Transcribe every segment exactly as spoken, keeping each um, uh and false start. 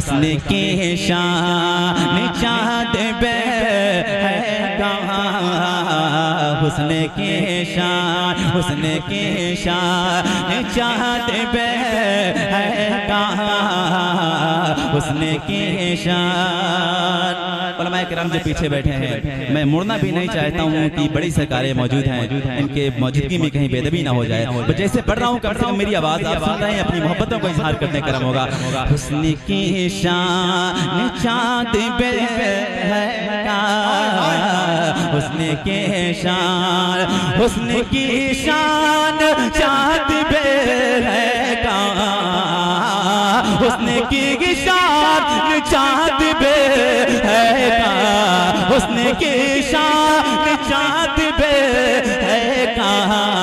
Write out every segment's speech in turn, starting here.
हुस्न की शान चाँद पे है कहाँ, हुस्न की शान हुस्न की शान चाँद पे है कहाँ, हुस्न की शान। उलमाए किराम जो पीछे बैठे हैं, मैं मुड़ना भी नहीं चाहता हूँ कि बड़ी सरकारें मौजूद हैं, इनके मौजूदगी में कहीं बेदबी ना हो जाए। तो जैसे पढ़ रहा हूँ कम से कम मेरी आवाज़ आप सुन रहे हैं, अपनी मोहब्बतों को इजहार करने का क्रम होगा। हुस्न की शान चाँद पे है कहाँ, हुस्न की शान हुस्न की शान चाँद पे है कहाँ, हुस्न की शान चाँद पे है कहाँ, हुस्न की शान चाँद पे है कहाँ,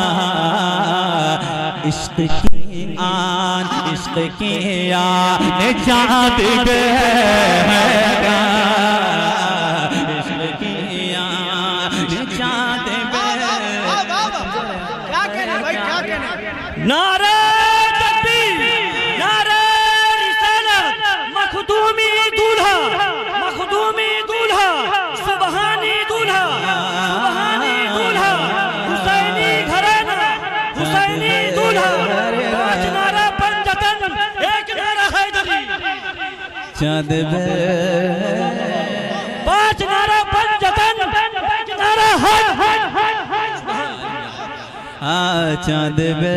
इश्क की आन इश्क की आन चाँद पे है कहाँ, इश्क की आन चाँद पे। क्या कहना भाई, क्या कहना? नारे तकबीर, नारे रिसालत, मखदूमी दूल्हा, मखदूमी दूल्हा, सुबहानी दूल्हा, सुबहानी दूल्हा, हुसैनी घराना, हुसैनी दूल्हा। पांच नारा पंजतन, एक नारा हैदरी। चाँद पे पांच नारा पंजतन, एक नारा हैदरी। हाँ चाँद पे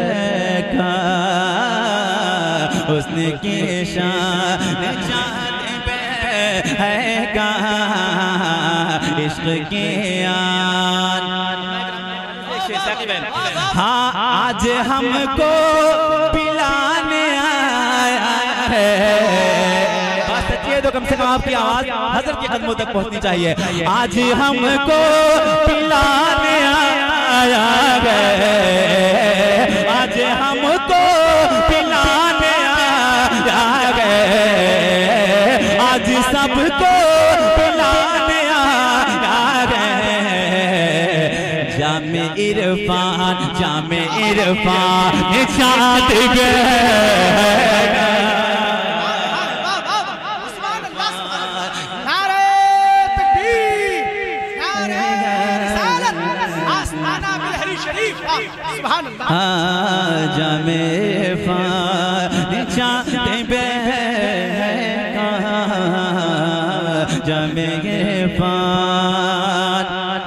कहाँ, हुस्न की शान चाँद पे है कहाँ, इश्क की आन। हाँ आज हमको पिलाने आया है, बात सच्ची है तो कम से कम आपकी आवाज हज़रत के कदमों तक पहुंचनी चाहिए। आज हमको पिलाने आया है, आज हमको पिलाने आया है, आज सबको पिलाने आया है। जामे इरफान जामे इरफान चाँद पे जामे इरफान चाँद पे जामे इरफान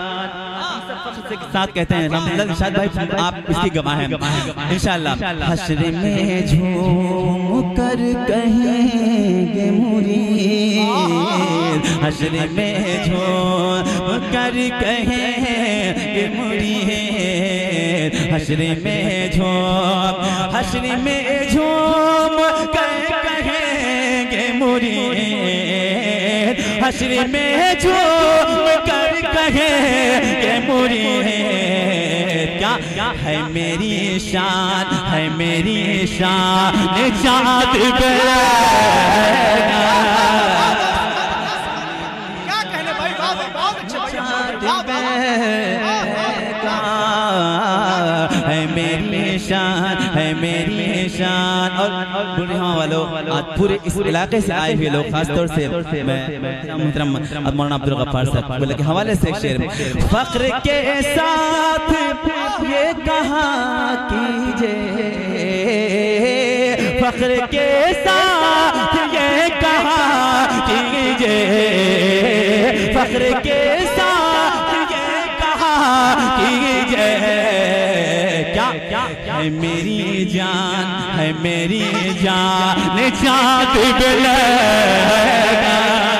साथ कहते हैं शायद भाई आप इसकी गवाह हैं इंशाअल्लाह। हश्र में झूम कर कहेंगे मुरीद, हश्र में झूम कर कहेंगे मुरीद, हश्र में झूम हश्र में झूम कर कहेंगे मुरीद, हश्र में झूम कर कहेंगे मुरीद। क्या है मेरी शान है मेरी शान चाँद पे क्या कहने भाई, बहुत अच्छे है मेरी शान है मेरी शान। और बुढ़िया वालों आज पूरे इस इलाके से आए हुए लोग, खासतौर से मैं मोहतरम मौलाना अब्दुल गफ्फार साहब बोले के हवाले से एक शेर में, फख्र के साथ ये कहा कीजिए, फख्र के साथ ये कहा कीजिए, फख्र के साथ ये कहा कीजिए। क्या है मेरी जान है मेरी जान चाँद पे लगा।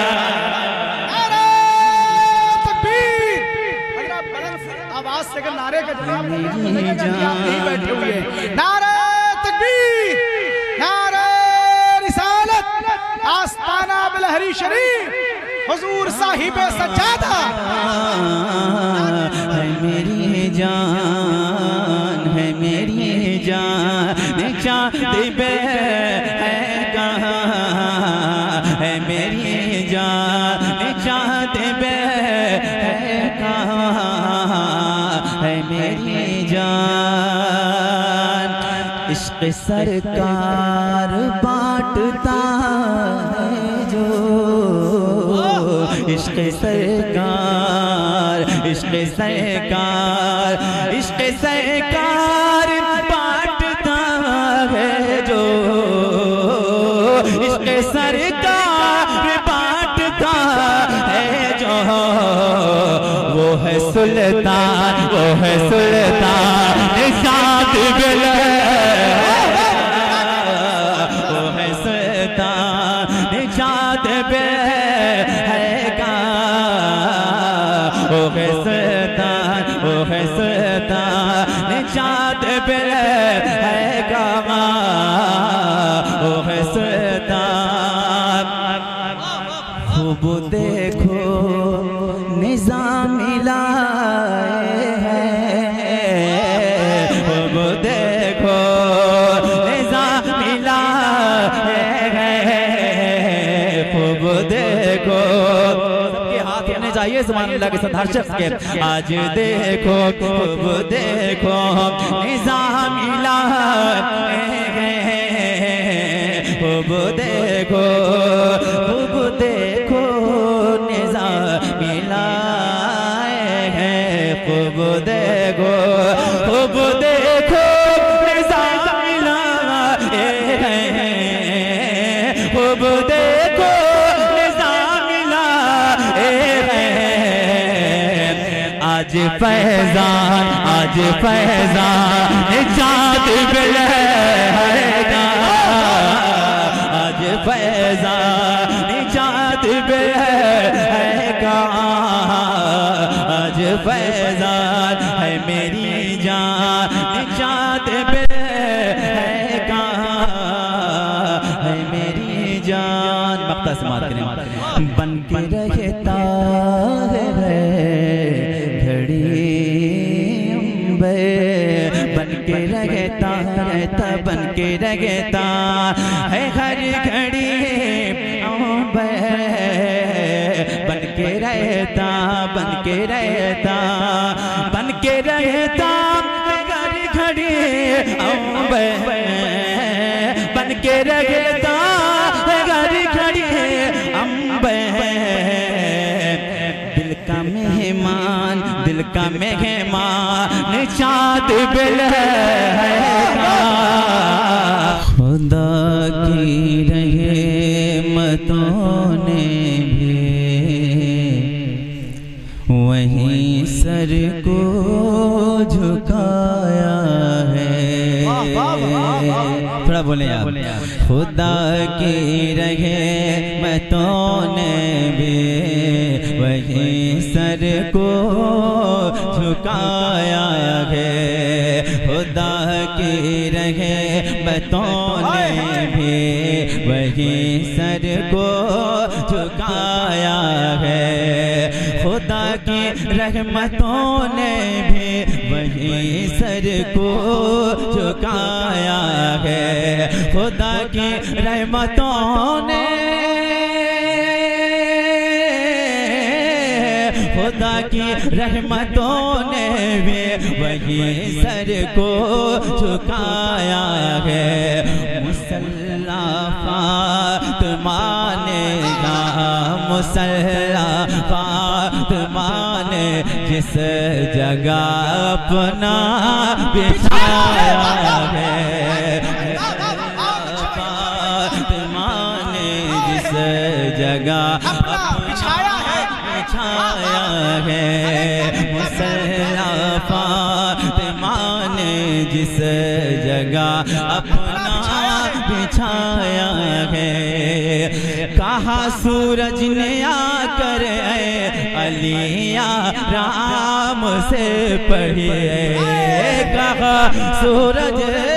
आवाज से अगर नारे का जवाब नहीं बैठे हुए, नारे तकबीर, नारे रिसालत, आस्ताना बिलहरी शरीफ, हुजूर साहिबे सज्जादा। है मेरी जान है मेरी जान चाँद पे है कहाँ, है मेरी जान चाँद पे है कहाँ, है मेरी जान। इश्क सरकार बांटता इश्क सरकार, इश्क सरकार, इश्क सरकार बांटता है जो, इश्क सरकार बांटता है जो, वो है सुल्तान, वो है सुल्तान निशात बिले, वो है सुल्तान निशात बिलेगा, वो है सुल्तान, वो है सुल्तान निशात बिलेगा, वो है सुल्तान। खूब देखो निज़ाम लाए हैं, खूब देखो निज़ाम लाए हैं, खूब देखो सबके हाथ होने चाहिए सुभान अल्लाह के साथ हर शख्स के। आज देखो खूब देखो निज़ाम लाए हैं, खूब देखो खूब देखो निज़ाम लाए हैं, खूब देखो खूब देखो निज़ाम लाए हैं, खूब देखो निज़ाम लाए हैं। आज फैज़ान, आज फैज़ान निजात बिलेगा, आज फैज़ान निजात बिलेगा, आज फैज़ान है मेरी जान निजात बिलेगा, है मेरी जान। मक्ता समात करें। बन के रहता है घड़ी अम्बे, बन के रहता रहता बन के रहता है हर घड़ी अम्बे, बन के रहता बन के रहता बन के रहता हर घड़ी अम्बे, बन के रहता हर घड़ी अम्बे। दिल का मेहमान, दिल का मेहमान चाँद बिलेगा, खुदा की रहमतों ने भी वहीं सर को झुकाया है। थोड़ा बोले यार। खुदा की रहमतों ने भी वहीं सर को झुकाया है, खुदा की रहमतों ने भी वहीं सर को झुकाया है, खुदा की रहमतों ने भी वहीं सर को झुकाया है, खुदा की रहमतों ने खुदा की रहमतों ने भी वहीं सर को झुकाया है। मुसल्ला फातिमा ने मुसल्ला फातिमा ने जिस जगह अपना बिछाया है, फातिमा ने जिस जगह अपना बिछाया है, मुसल्ला फातिमा ने जिस जगह अपना बिछाया है। कहा सूरज ने आकर अलिया राम से पढ़िए, कहा सूरज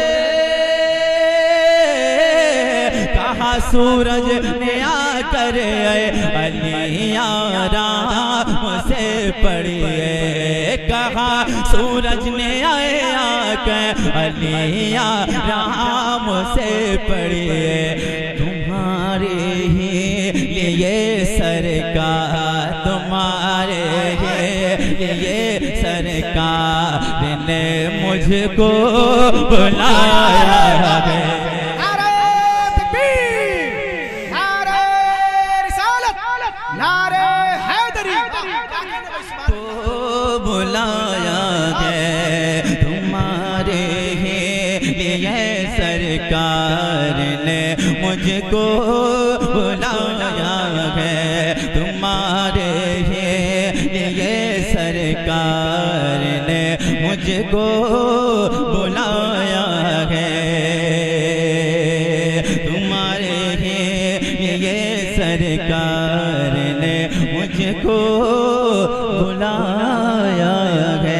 कहा सूरज ने आकर अलिया राम से पढ़िए, कहा सूरज ने आकर अलिया राम से पढ़िए। तुम्हारे ही लिए सरकार, तुम्हारे ही लिए सरकार ने मुझको बुलाया है। नारे बुलाया है, तुम्हारे ही लिए सरकार ने मुझको बुलाया है, तुम्हारे ही लिए सरकार ने मुझको बुलाया है, तुम्हारे ही ये सरकार ने मुझको बुलाया है।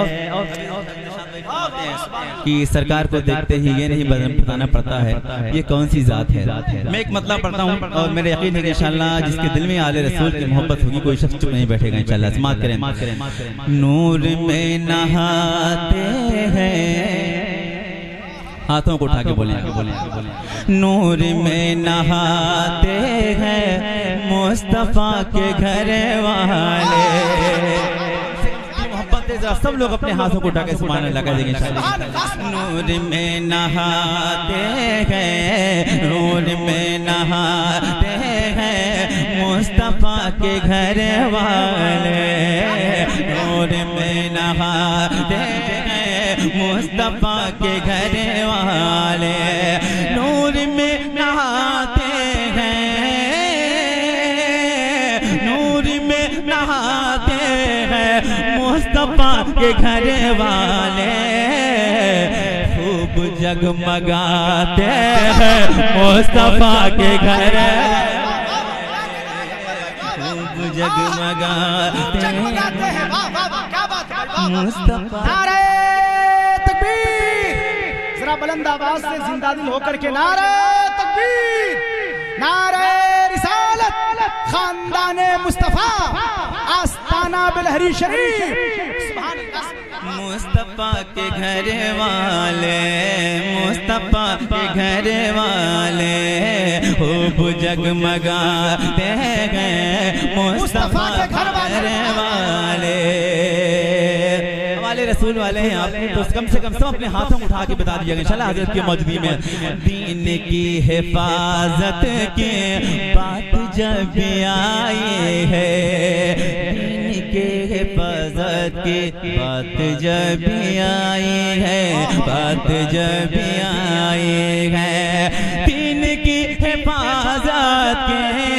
कि सरकार को देखते ही ये नहीं बताना पड़ता है ये कौन सी जात है। मैं एक मतलब पढ़ता हूँ और मेरे यकीन है कि इंशाअल्लाह जिसके दिल में आले रसूल की मोहब्बत होगी कोई शख्स चुप नहीं बैठेगा इंशाअल्लाह। समाअत करें। नूर में नहाते हैं, हाथों को उठा के बोले नूर में नहाते हैं मुस्तफा के घर वाले। सब लोग अपने हाथों को उठा के सुभान अल्लाह कर देंगे इंशाअल्लाह। नूर में नहाते हैं, नूर में नहाते हैं मुस्तफा के घर वाले, नूर में नहाते हैं मुस्तफा के घर वाले, नूर में नहाते हैं, नूर में नहाते हैं मुस्तफा के घर वाले, खूब जगमगाते हैं मुस्तफा के घर, खूब जगमगाते हैं मुस्तफा। नारे तकबीर, जरा बुलंद आवाज से जिंदा दिल होकर के नारे तकबीर, नारे रिसालत, खानदाने मुस्तफा, आस्ताना बिलहरी शरीफ। मुस्तफा के घर वाले, मुस्तफा के घर वाले, खूब जगमगाते हैं मुस्तफा के घर वाले। वाले रसूल वाले हैं आप तो कम से कम सब अपने हाथों में उठा के बता दीजिएगा इंशाअल्लाह हज़रत की मौजूदगी में। दीन की हिफाजत की बात जब आई है, दीन की हिफाजत की बात जब आई है, बात जब आई है, दीन की हिफाजत के,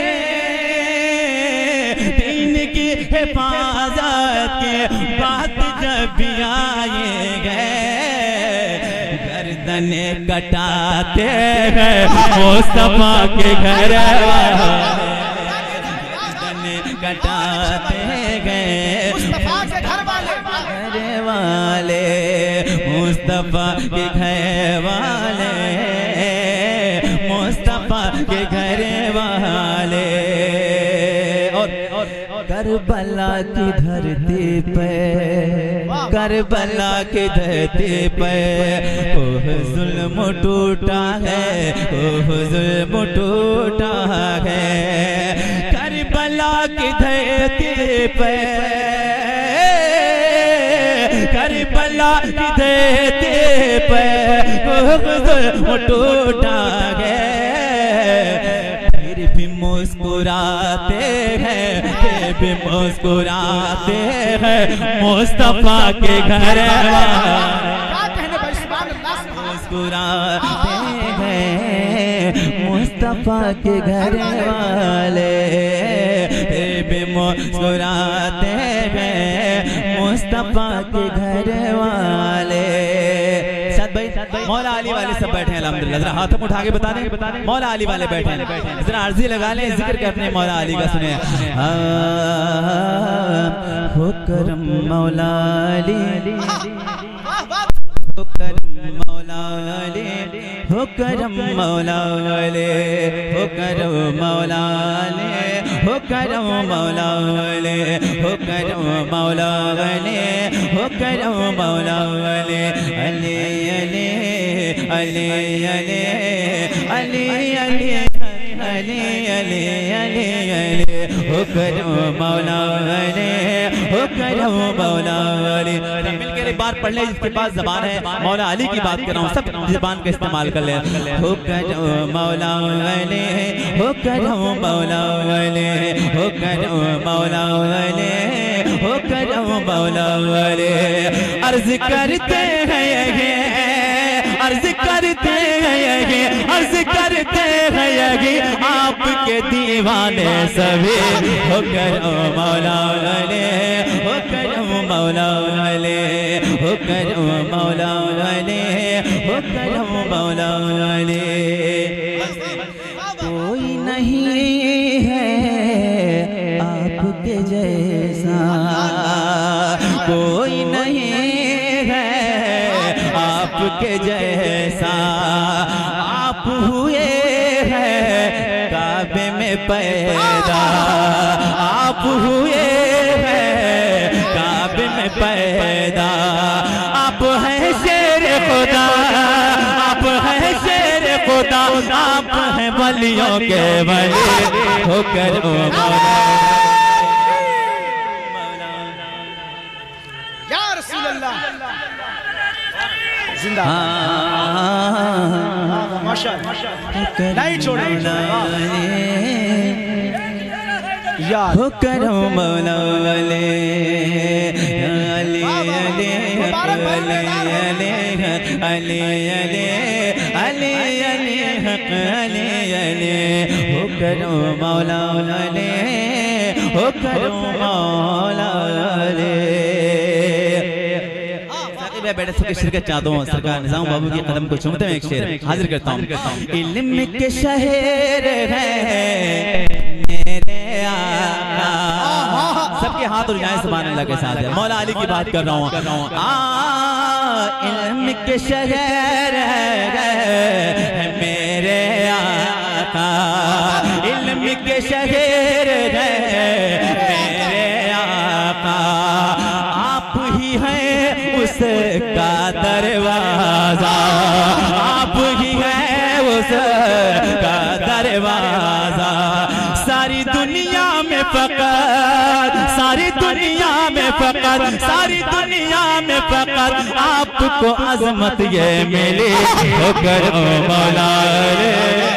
दीन की हिफाजत के बात जब आए गए, गर्दने कटाते हैं मुस्तफा के घर वाले, गर्दने कटाते गए मुस्तफा के घर वाले, मुस्तफा के घर वाले, मुस्तफा के घर वाले। करबला की धरती पे, करबला की धरती पे ओह जुल्म टूटा है, ओह जुल्म टूटा है, करबला की धरती पे, करबला की धरती पे ओह जुल्म टूटा है, फिर भी मुस्कुराते हैं, फिर भी मुस्कुराते हैं मुस्तफा के घर वाले, मुस्कुराते हैं मुस्तफा के घर वाले, फिर भी मुस्कुराते हैं मुस्तफा के घर वाले। मौला अली वाले सब बैठे हैं अल्हम्दुलिल्लाह, जरा हाथों उठा के बता दें मौला अली वाले बैठे हैं, जरा अर्जी लगा लें जिक्र के अपने मौला अली का सुने। हो करम मौला अली, हो करम मौला अली, हो करम मौला अली, हो करम मौला अली, हो करम मौला अली, हो करम मौला अली, हो करम मौला अली, अली अली अली अली अली अली अली अली अली अली, हो करम मौला अली, हो करम मौला अली। मिलकर एक बार पढ़ ले जिसके पास ज़बान है, मौला अली की बात कर रहा हूँ, सब ज़बान का इस्तेमाल कर ले। हो करम मौला अली, हो करम मौला अली, हो करम मौला अली, हो करम मौला वाले। अर्ज करते हैं ये, अर्ज करते हैं ये, अर्ज करते हैं ये, आपके दीवाने सभी। हो करम मौला वाले, हो करम मौला वाले, हो करम मौला वाले, हो करम मौला वाले। कोई नहीं है आपके जैसा, कोई नहीं है आपके जैसा। आप हुए हैं काबे में पैदा, आप हुए हैं काबे में पैदा। आप हैं शेर खुदा, आप हैं शेर खुदा, आप हैं वलियों के वली। हो करो मौला या रसूल अल्लाह जिंदा। माशाअल्लाह नहीं छोड़ेंगे यार। हो करो मौला वाले, अली अली अली अली अली अली अली हक अली अली। हो करो मौला वाले, हो करो मौला वाले। बैठे सबके शिरकत चाहता हूँ। सरकार निजाम बाबू के कदम को चूमते हुए एक शेर हाजिर करता हूँ। इल्म के शहर है मेरे आका। सबके हाथ उठ जाए सुभान अल्लाह के साथ। मौला अली की बात कर रहा हूँ। इल्म के शहर है मेरे आका, इल्म के शहर है मेरे आका। आप ही हैं उसका दरवाजा, आप ही है उसका दरवाजा। सारी दुनिया में फकत, सारी दुनिया में फकत, सारी दुनिया में फकत आपको अजमत ये मिली। हो करो मौला रे,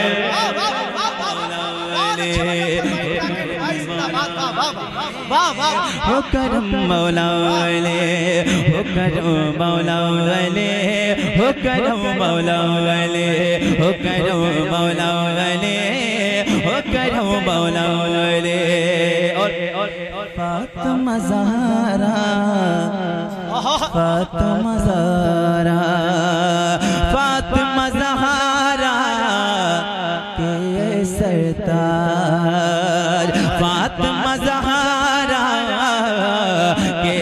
हो करम मौला वाले, हो करम मौला वाले, हो करम मौला वाले, हो करम मौला वाले, हो करम मौला वाले। और फातिमा ज़हरा, फातिमा ज़हरा, फातिमा ज़हरा के सरताज, फातिमा ज़हरा के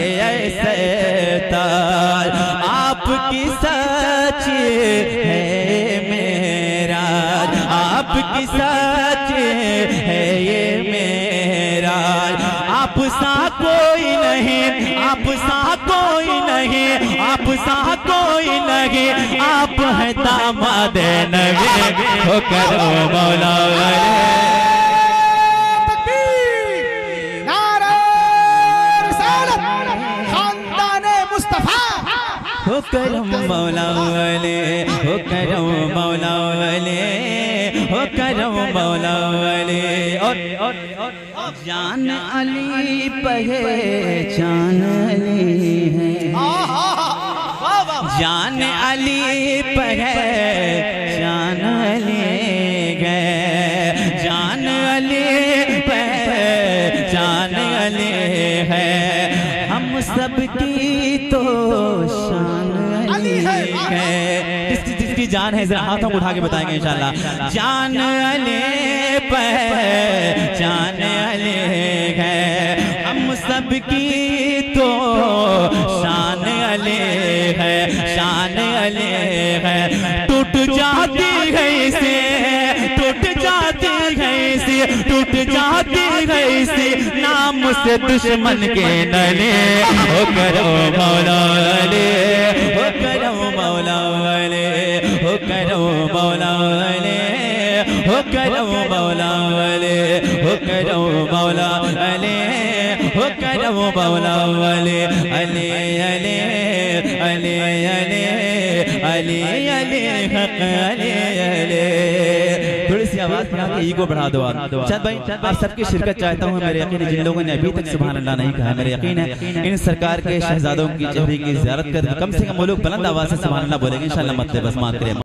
सरताज। आपकी सच है मेराज, आपकी सच है ये मेराज। आप सा कोई नहीं, आप सा कोई नहीं, आप सा कोई नहीं, आप हैं दामाद नबी। हो करो मौला वाले, हो करम मौला वाले, हो करम मौला वाले, हो करम मौला वाले। और जान अली पहचान अली है, जान अली पहचान अली गए, जान अली पहचान अली है। हम सबकी तो शान अली है। जिसकी जिसकी जान है जरा हाथों को उठा के बताएंगे इंशाल्लाह। जान अली पहचान अली है, हम सबकी तो शान अली है, शान अली है। टूट जाती है इसे, टूट जाती है इसे, टूट जाती है इसे नाम से दुश्मन के नले। हो करो मौला वाले, हो करो मौला वाले, हो करो मौला वाले, हो करो मौला वाले, हो करो मौला वाले, हो करो मौला वाले। अली अली अली अली अली अली हक अली अली। थोड़ी सी आवाज बढ़ा के ईगो बढ़ा दो आप। शायद भाई आप सबकी शिरकत चाहता हूँ। मेरे यकीन है जिन लोगों ने अभी तक सुभान अल्लाह नहीं कहा, मेरे यकीन है इन सरकार के शहजादों की चेहरे की ज़ियारत कर कम से कम वो लोग बुलंद आवाज से सुभान अल्लाह बोलेंगे इंशाअल्लाह। मत बस मात करें।